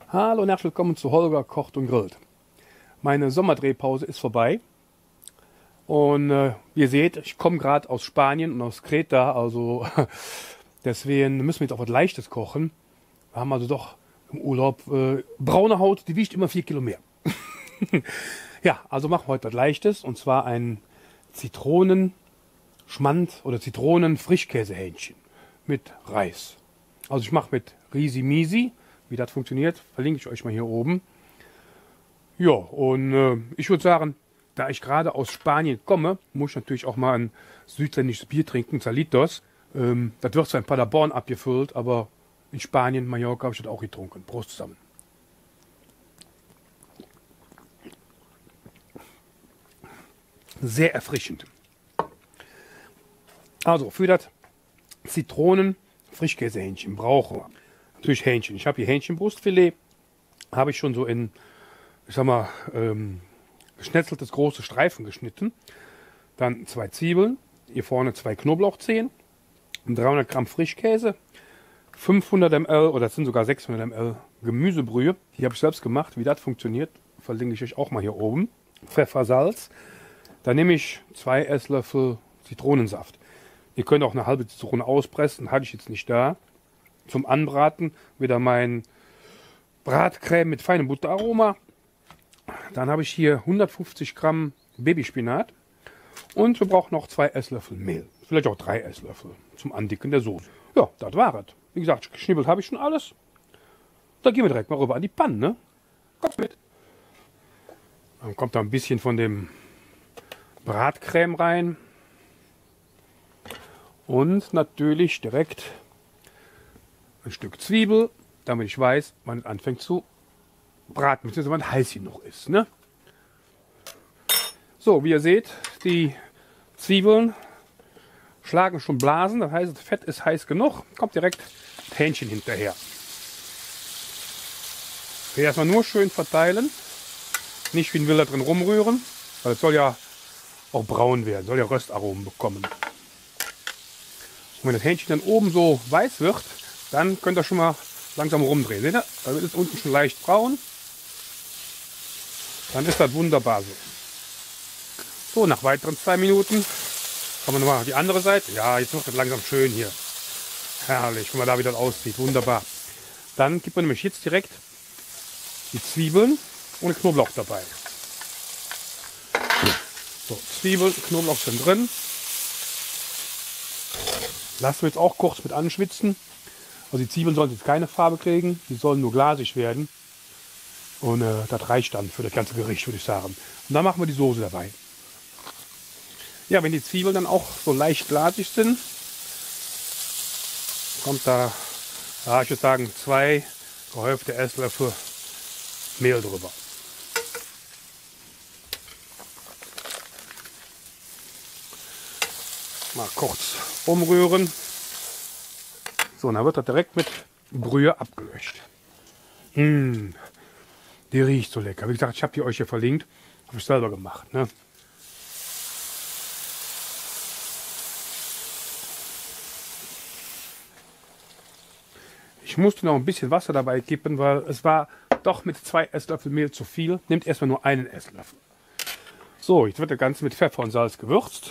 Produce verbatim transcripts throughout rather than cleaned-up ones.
Hallo und herzlich willkommen zu Holger kocht und grillt. Meine Sommerdrehpause ist vorbei und äh, wie ihr seht, ich komme gerade aus Spanien und aus Kreta, also deswegen müssen wir jetzt auch was Leichtes kochen. Wir haben also doch im Urlaub äh, braune Haut, die wiegt immer vier Kilo mehr. Ja, also machen wir heute was Leichtes und zwar ein Zitronenschmand oder Zitronen-Frischkäsehähnchen mit Reis. Also ich mache mit Risi Misi. Wie das funktioniert, verlinke ich euch mal hier oben. Ja, und äh, ich würde sagen, da ich gerade aus Spanien komme, muss ich natürlich auch mal ein südländisches Bier trinken, Salitos. Ähm, das wird zwar in Paderborn abgefüllt, aber in Spanien, Mallorca habe ich das auch getrunken. Prost zusammen. Sehr erfrischend. Also für das Zitronen-Frischkäsehähnchen brauchen wir natürlich Hähnchen. Ich habe hier Hähnchenbrustfilet, habe ich schon so in, ich sag mal, ähm, geschnetzeltes große Streifen geschnitten. Dann zwei Zwiebeln, hier vorne zwei Knoblauchzehen, dreihundert Gramm Frischkäse, fünfhundert Milliliter oder das sind sogar sechshundert Milliliter Gemüsebrühe. Die habe ich selbst gemacht. Wie das funktioniert, verlinke ich euch auch mal hier oben. Pfeffer, Salz. Dann nehme ich zwei Esslöffel Zitronensaft. Ihr könnt auch eine halbe Zitrone auspressen, hatte ich jetzt nicht da. Zum Anbraten wieder mein Bratcreme mit feinem Butteraroma. Dann habe ich hier hundertfünfzig Gramm Babyspinat. Und wir brauchen noch zwei Esslöffel Mehl. Vielleicht auch drei Esslöffel zum Andicken der Soße. Ja, das war es. Wie gesagt, geschnibbelt habe ich schon alles. Da gehen wir direkt mal rüber an die Pfanne. Ne? Kommt mit. Dann kommt da ein bisschen von dem Bratcreme rein. Und natürlich direkt ein Stück Zwiebel, damit ich weiß, wann es anfängt zu braten, beziehungsweise wann heiß sie noch ist. Ne? So, wie ihr seht, die Zwiebeln schlagen schon Blasen, das heißt, das Fett ist heiß genug, kommt direkt das Hähnchen hinterher. Ich will erstmal nur schön verteilen, nicht wie ein Wilder drin rumrühren, weil es soll ja auch braun werden, soll ja Röstaromen bekommen. Und wenn das Hähnchen dann oben so weiß wird, dann könnt ihr schon mal langsam rumdrehen. Seht ihr? Also ist unten schon leicht braun. Dann ist das wunderbar so. So, nach weiteren zwei Minuten kommen wir nochmal auf die andere Seite. Ja, jetzt wird das langsam schön hier. Herrlich, guck mal da, wie das aussieht. Wunderbar. Dann gibt man nämlich jetzt direkt die Zwiebeln ohne Knoblauch dabei. So, Zwiebeln, Knoblauch sind drin. Lassen wir jetzt auch kurz mit anschwitzen. Also die Zwiebeln sollen jetzt keine Farbe kriegen, die sollen nur glasig werden. Und äh, das reicht dann für das ganze Gericht, würde ich sagen. Und dann machen wir die Soße dabei. Ja, wenn die Zwiebeln dann auch so leicht glasig sind, kommt da, ja, ich würde sagen, zwei gehäufte Esslöffel Mehl drüber. Mal kurz umrühren. So, dann wird das direkt mit Brühe abgelöscht. Mmh, die riecht so lecker. Wie gesagt, ich habe die euch hier verlinkt. Habe ich selber gemacht. Ne? Ich musste noch ein bisschen Wasser dabei kippen, weil es war doch mit zwei Esslöffel Mehl zu viel. Nehmt erstmal nur einen Esslöffel. So, jetzt wird das Ganze mit Pfeffer und Salz gewürzt.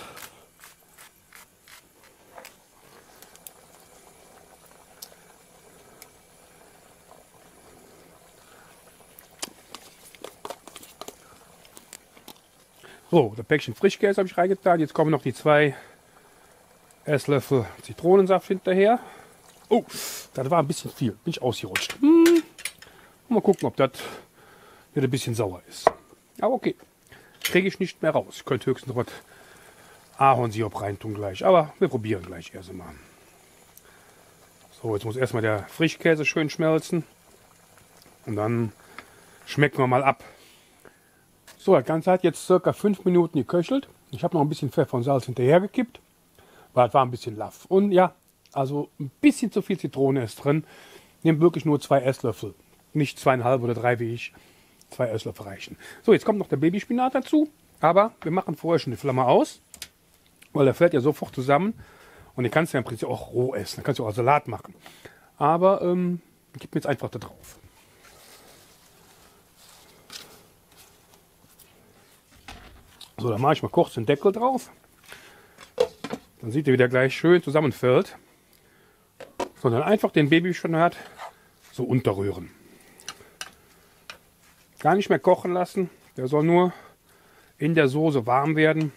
So, das Päckchen Frischkäse habe ich reingetan. Jetzt kommen noch die zwei Esslöffel Zitronensaft hinterher. Oh, das war ein bisschen viel. Bin ich ausgerutscht. Hm. Mal gucken, ob das wieder ein bisschen sauer ist. Aber okay, kriege ich nicht mehr raus. Ich könnte höchstens noch was Ahornsirup reintun gleich. Aber wir probieren gleich erst mal. So, jetzt muss erstmal der Frischkäse schön schmelzen. Und dann schmecken wir mal ab. So, das Ganze hat jetzt circa fünf Minuten geköchelt. Ich habe noch ein bisschen Pfeffer und Salz hinterher gekippt, weil es war ein bisschen laff. Und ja, also ein bisschen zu viel Zitrone ist drin. Nehmt wirklich nur zwei Esslöffel. Nicht zweieinhalb oder drei wie ich. Zwei Esslöffel reichen. So, jetzt kommt noch der Babyspinat dazu. Aber wir machen vorher schon die Flamme aus, weil der fällt ja sofort zusammen. Und den kannst du ja im Prinzip auch roh essen. Da kannst du auch Salat machen. Aber ähm, gib mir jetzt einfach da drauf. So, dann mache ich mal kurz den Deckel drauf. Dann sieht ihr, wie der gleich schön zusammenfällt. Sondern einfach den Babyspinat so unterrühren. Gar nicht mehr kochen lassen. Der soll nur in der Soße warm werden.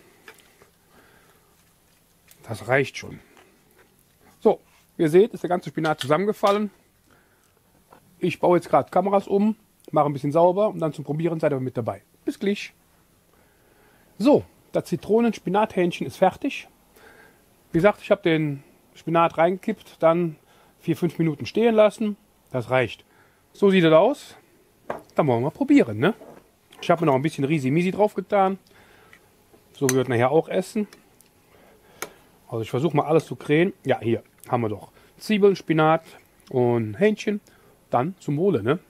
Das reicht schon. So, ihr seht, ist der ganze Spinat zusammengefallen. Ich baue jetzt gerade Kameras um, mache ein bisschen sauber und dann zum Probieren seid ihr mit dabei. Bis gleich. So, das Zitronen-Spinathähnchen ist fertig. Wie gesagt, ich habe den Spinat reingekippt, dann vier fünf Minuten stehen lassen. Das reicht. So sieht es aus. Dann wollen wir mal probieren, ne? Ich habe mir noch ein bisschen Risi-Misi drauf getan. So wird nachher auch essen. Also ich versuche mal alles zu krähen. Ja, hier haben wir doch Zwiebeln, Spinat und Hähnchen. Dann zum Wohle, ne?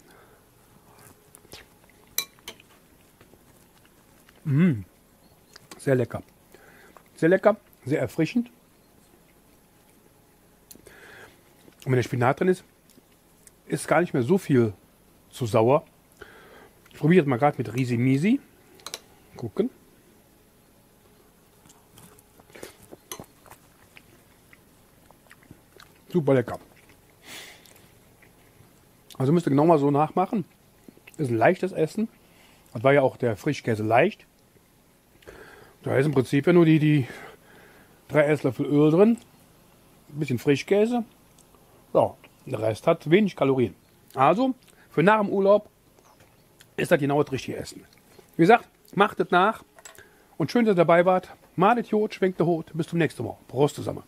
Mmh. Sehr lecker. Sehr lecker, sehr erfrischend. Und wenn der Spinat drin ist, ist gar nicht mehr so viel zu sauer. Ich probiere jetzt mal gerade mit Risi-Misi. Gucken. Super lecker. Also müsst ihr genau mal so nachmachen. Ist ein leichtes Essen. Das war ja auch der Frischkäse leicht. Da ist im Prinzip ja nur die, die drei Esslöffel Öl drin. Ein bisschen Frischkäse. Ja, der Rest hat wenig Kalorien. Also, für nach dem Urlaub ist das genau das richtige Essen. Wie gesagt, macht es nach. Und schön, dass ihr dabei wart. Malet Jod, schwenkt der Hut. Bis zum nächsten Mal. Prost zusammen.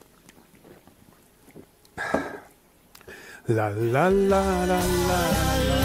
La la la la la la.